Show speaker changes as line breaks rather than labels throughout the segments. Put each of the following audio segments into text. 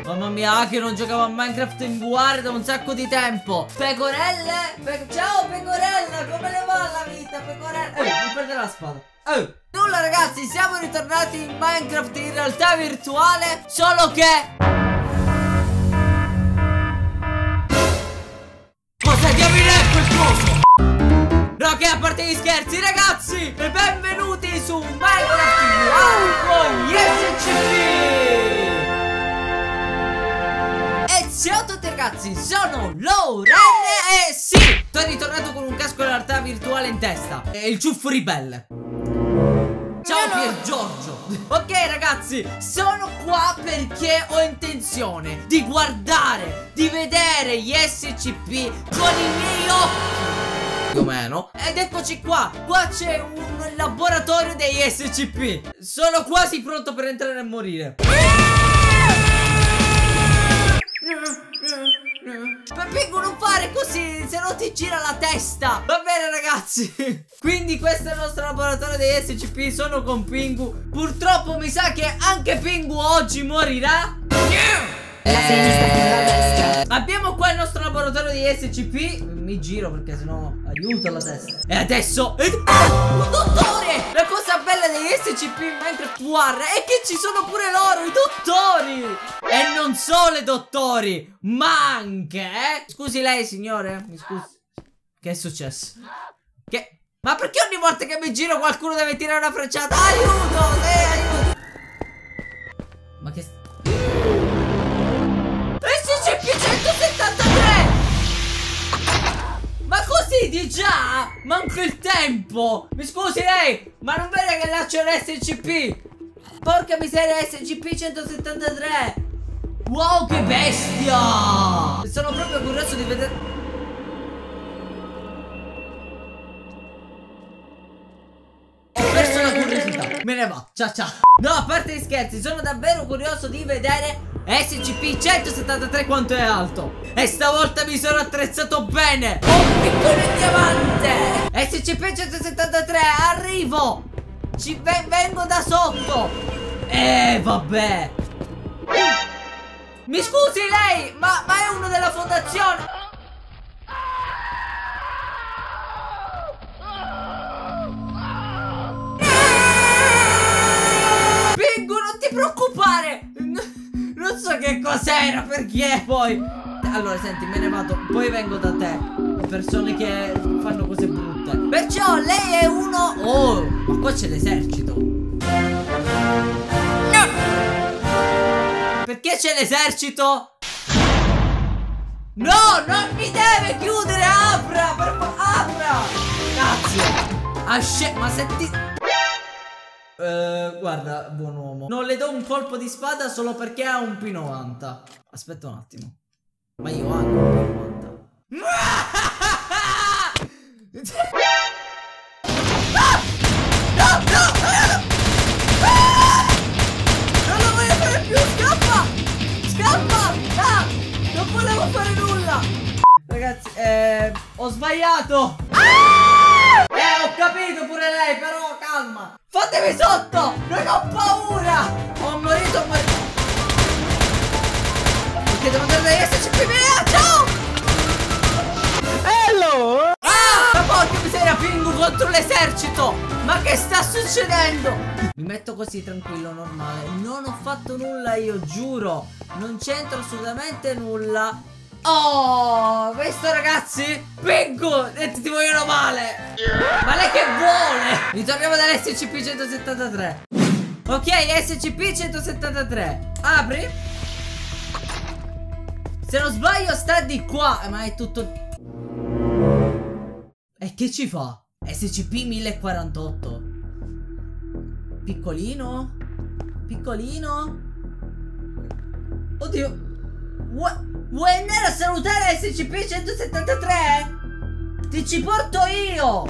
Mamma mia, che non giocavo a Minecraft in VR da un sacco di tempo. Pecorelle? Ciao pecorella, come le va la vita, pecorella? Non perdere la spada. Nulla ragazzi, siamo ritornati in Minecraft in realtà virtuale. Solo che... Cosa diamine è quel coso? No, che a parte gli scherzi ragazzi, e benvenuti su Minecraft VR con gli SCP. E ciao a tutti ragazzi, sono Loren e sì, sono ritornato con un casco in realtà virtuale in testa. E il ciuffo ribelle. Ciao Pier Giorgio. Ok ragazzi, sono qua perché ho intenzione di guardare, di vedere gli SCP con i miei occhi, più o meno. Ed eccoci qua, qua c'è un laboratorio degli SCP. Sono quasi pronto per entrare e morire. Pingu, non fare così, se no ti gira la testa. Va bene ragazzi. Quindi questo è il nostro laboratorio degli SCP. Sono con Pingu. Purtroppo mi sa che anche Pingu oggi morirà. Abbiamo qua il nostro laboratorio degli SCP. Mi giro perché sennò aiuto la testa. E adesso un dottore. La cosa bella degli SCP in Minecraft VR è che ci sono pure loro, i dottori. E non solo i dottori, ma anche Scusi lei signore, mi scusi. Che è successo? Che... Ma perché ogni volta che mi giro qualcuno deve tirare una frecciata? Aiuto, aiuto. Ma che... SCP-173! Ma così di già? Manca il tempo. Mi scusi lei, ma non vede che là c'è l'SCP? Porca miseria, SCP-173. Wow, che bestia! Sono proprio curioso di vedere. Ho perso la curiosità. Me ne va, ciao ciao. No, a parte gli scherzi, sono davvero curioso di vedere SCP-173 quanto è alto. E stavolta mi sono attrezzato bene. Ho un piccolo diamante. SCP-173, arrivo. Vengo da sotto. Vabbè. Mi scusi lei, ma è uno della fondazione. Pingu, non ti preoccupare. Non so che cos'era, perché poi... Allora senti, me ne vado, poi vengo da te. Persone che fanno cose brutte. Perciò lei è uno... Oh, ma qua c'è l'esercito. Perché c'è l'esercito? No, non mi deve chiudere. Apra, per favore, apra. Grazie. Ma se ti... guarda, buon uomo, non le do un colpo di spada solo perché ha un P90. Aspetta un attimo. Ma io anche un P90. Non lo voglio fare più, scappa! Scappa! Ah! Non volevo fare nulla! Ragazzi, ho sbagliato! Ho capito pure lei, però calma! Fatemi sotto! Non ho paura! Ho morito, perché devo andare dagli SCP. Ciao! Hello! Ah! Porca miseria, Pingu contro l'esercito! Ma che sta succedendo? Mi metto così tranquillo, normale. Non ho fatto nulla io, giuro. Non c'entro assolutamente nulla. Oh, questo ragazzi, Pingu, ti vogliono male. Ma lei che vuole? Ritorniamo dall'SCP-173. Ok, SCP-173. Apri. Se non sbaglio sta di qua. Ma è tutto... E che ci fa? SCP-1048. Piccolino. Piccolino. Oddio. Vuoi andare a salutare SCP-173? Ti ci porto io.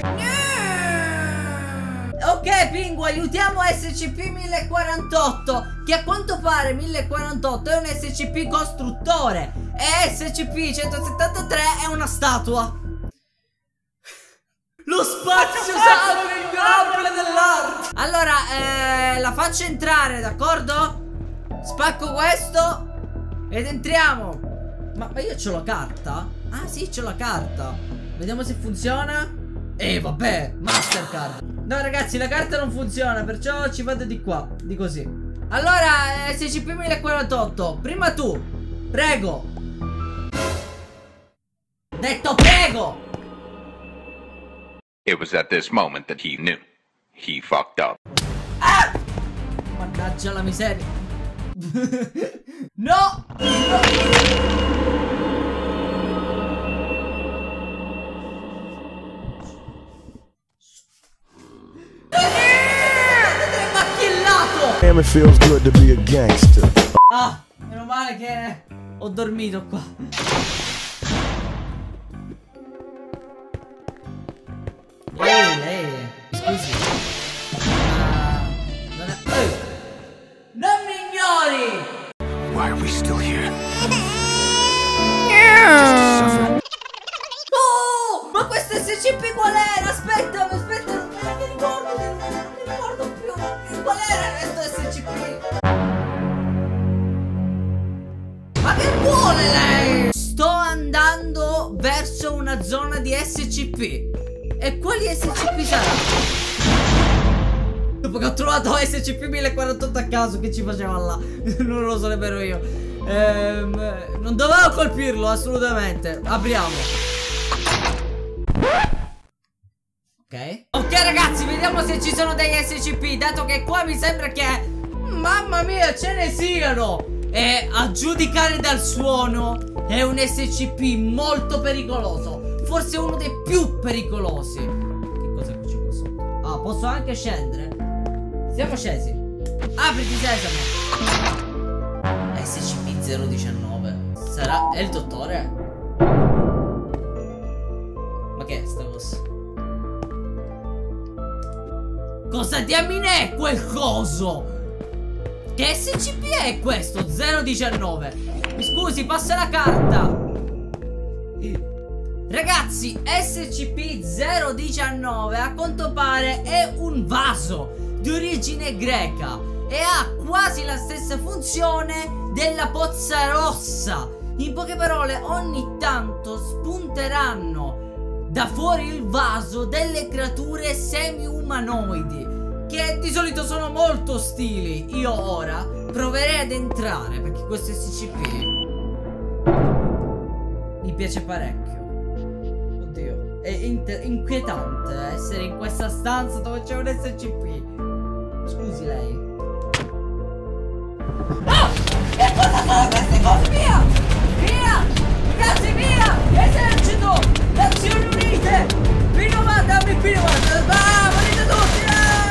Ok Pingu, aiutiamo SCP-1048, che a quanto pare 1048 è un SCP costruttore e SCP-173 è una statua. Lo spazio sarà l'incredibile dell'arte. Allora, la faccio entrare, d'accordo? Spacco questo. Ed entriamo. Ma io c'ho la carta? Ah sì, c'ho la carta. Vediamo se funziona. Vabbè, Mastercard. No ragazzi, la carta non funziona, perciò ci vado di qua, di così. Allora, SCP-1048, prima tu. Prego. Detto prego.
It was at this moment that he knew. He fucked up.
Ah! Mannaggia la miseria. No!
Damn, it feels good to be a gangster.
Ah, meno male che ho dormito qua. Lei, scusi. Non mi ignori!
Why are we still here?
Oh! Ma questo SCP qual era? Aspetta, non mi ricordo più. Qual era questo SCP? Ma che vuole lei? Sto andando verso una zona di SCP. E quali SCP sarà? Dopo che ho trovato SCP-1048 a caso, che ci faceva là? Non lo so nemmeno io. Non dovevo colpirlo assolutamente. Apriamo. Ok ragazzi, vediamo se ci sono degli SCP, dato che qua mi sembra che, mamma mia, ce ne siano. E a giudicare dal suono è un SCP molto pericoloso. Forse uno dei più pericolosi. Che cos'è che ci posso? Ah, posso anche scendere? Siamo scesi. Apriti sesamo. SCP-019. Sarà... è il dottore? Ma che è sta cosa? Cosa diamine è quel coso? Che SCP è questo? 019. Mi scusi, passa la carta. Ragazzi, SCP-019 a quanto pare è un vaso di origine greca e ha quasi la stessa funzione della pozza rossa. In poche parole, ogni tanto spunteranno da fuori il vaso delle creature semi-umanoidi che di solito sono molto ostili. Io ora proverei ad entrare perché questo SCP mi piace parecchio. Oddio, è inquietante essere in questa stanza dove c'è un SCP. Scusi lei. No! Che cosa sono queste cose? Via! Via! Ragazzi, via! Esercito! Nazioni Unite! P90, dammi P90! Ah, morite tutti!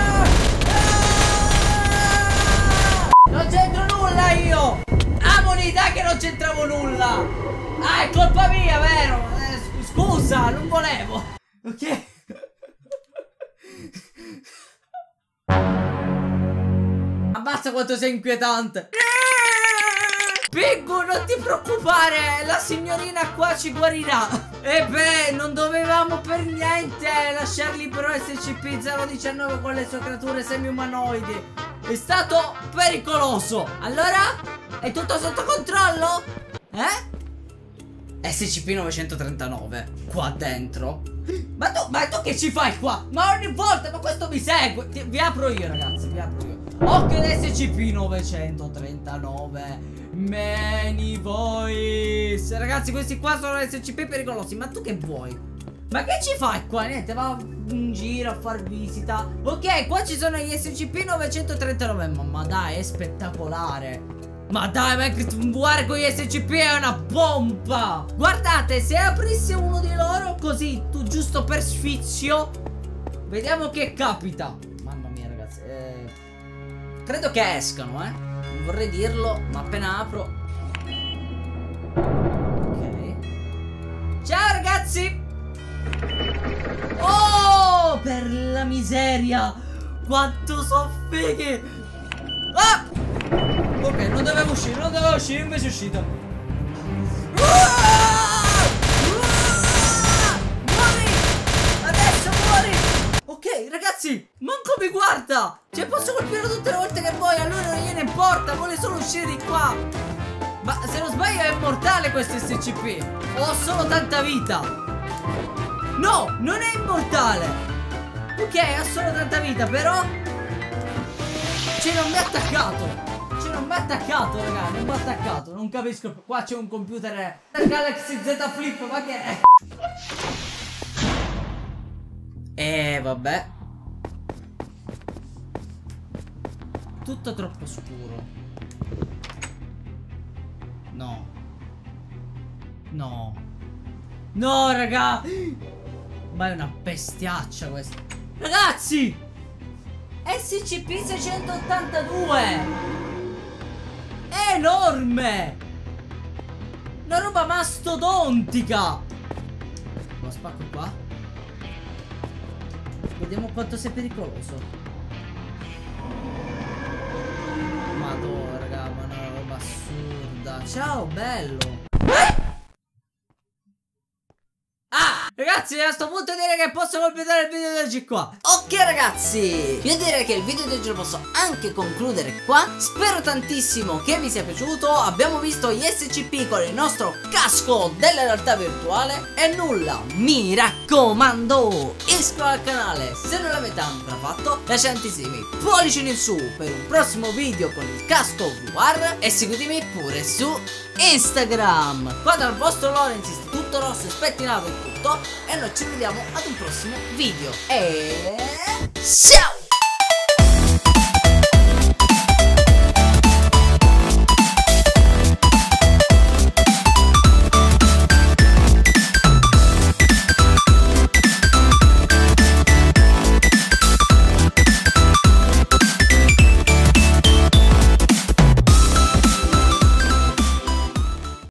Non c'entro nulla io! Amoni, dai che non c'entravo nulla! Ah, è colpa mia, vero? Scusa, non volevo! Ok? Ammazza quanto sei inquietante! Piggu, non ti preoccupare, la signorina qua ci guarirà. E beh, non dovevamo per niente lasciar libero SCP-019 con le sue creature semi-umanoidi. È stato pericoloso. Allora, è tutto sotto controllo? SCP-939 qua dentro. Ma tu che ci fai qua? Ma ogni volta, ma questo mi segue. Vi apro io, ragazzi, vi apro io. Occhio ad SCP-939 Many Voice. Ragazzi, questi qua sono SCP pericolosi. Ma tu che vuoi? Ma che ci fai qua? Niente, va in giro a far visita. Ok, qua ci sono gli SCP-939. Ma dai, è spettacolare. Ma dai, ma guarda, con gli SCP è una bomba. Guardate, se aprisse uno di loro così, tu giusto per sfizio, vediamo che capita. Mamma mia, ragazzi, credo che escano, non vorrei dirlo, ma appena apro. Ok. Ciao ragazzi. Oh, per la miseria, quanto so fighi. Ah! Ok, non dovevo uscire, invece è uscito. Muori! Adesso muori! Ok, ragazzi, manco mi guarda! Cioè, posso colpirlo tutte le volte che vuoi, a lui non gliene importa, vuole solo uscire di qua. Ma se non sbaglio è immortale questo SCP. Ho solo tanta vita. No, non è immortale. Ok, ha solo tanta vita, però cioè non mi ha attaccato. Cioè non mi ha attaccato, raga. Non mi ha attaccato. Non capisco. Qua c'è un computer Galaxy Z Flip. Ma che è? Vabbè. Tutto troppo scuro. No. No. No, raga. Ma è una bestiaccia questa. Ragazzi, SCP-682 è enorme. Una roba mastodontica. Lo spacco qua. Vediamo quanto sei pericoloso. Madonna, raga, ma è una roba assurda. Ciao, bello. Ragazzi, a questo punto direi che posso completare il video di oggi qua. Ok ragazzi, io direi che il video di oggi lo posso anche concludere qua. Spero tantissimo che vi sia piaciuto. Abbiamo visto gli SCP con il nostro casco della realtà virtuale. E nulla, mi raccomando, iscrivetevi al canale se non l'avete ancora fatto. Lasciate tantissimi pollici in su per un prossimo video con il casco VR. E seguitemi pure su Instagram. Qua dal vostro Lorenz, tutto rosso e spettinato e tutto. E noi ci vediamo ad un prossimo video. E ciao!